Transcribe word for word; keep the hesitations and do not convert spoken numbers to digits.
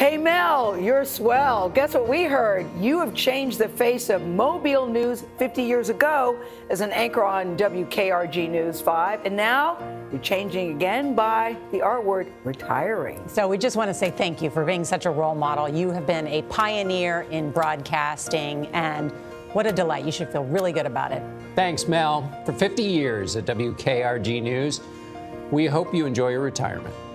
Hey Mel, you're swell. Guess what we heard? You have changed the face of Mobile News fifty years ago as an anchor on W K R G News five, and now you're changing again by the R word, retiring. So we just want to say thank you for being such a role model. You have been a pioneer in broadcasting, and what a delight. You should feel really good about it. Thanks, Mel. For fifty years at W K R G News, we hope you enjoy your retirement.